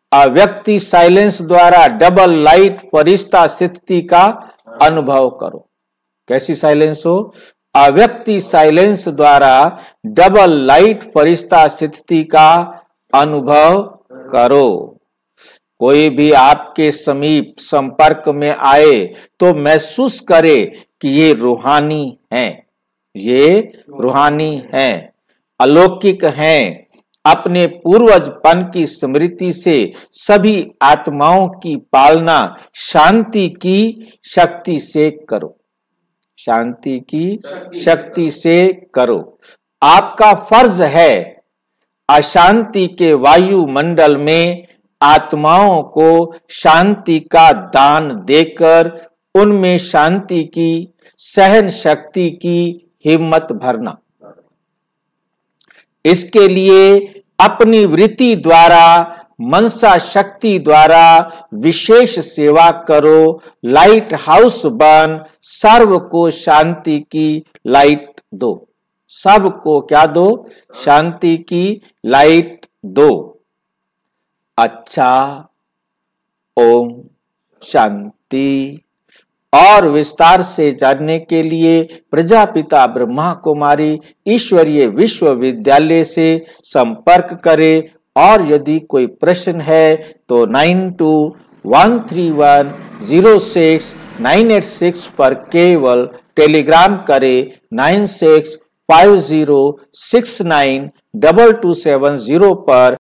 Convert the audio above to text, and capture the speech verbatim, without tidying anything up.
अव्यक्ति silence द्वारा double light फरिश्ता स्थिति का अनुभव करो। कैसी साइलेंस हो? अव्यक्ति साइलेंस द्वारा डबल लाइट फरिश्ता स्थिति का अनुभव करो। कोई भी आपके समीप संपर्क में आए तो महसूस करे कि ये रूहानी हैं, ये रूहानी हैं, अलौकिक हैं। अपने पूर्वजपन की स्मृति से सभी आत्माओं की पालना शांति की शक्ति से करो, शांति की शक्ति से करो। आपका फर्ज है अशांति के वायुमंडल में आत्माओं को शांति का दान देकर उनमें शांति की सहन शक्ति की हिम्मत भरना। इसके लिए अपनी वृत्ति द्वारा मनसा शक्ति द्वारा विशेष सेवा करो। लाइट हाउस बन सर्व को शांति की लाइट दो। सबको क्या दो? शांति की लाइट दो। अच्छा, ओम शांति। और विस्तार से जानने के लिए प्रजापिता ब्रह्मा कुमारी ईश्वरीय विश्वविद्यालय से संपर्क करें। और यदि कोई प्रश्न है तो nine two one three one zero six nine eight six पर केवल टेलीग्राम करें। Nine six five zero six nine double two seven zero पर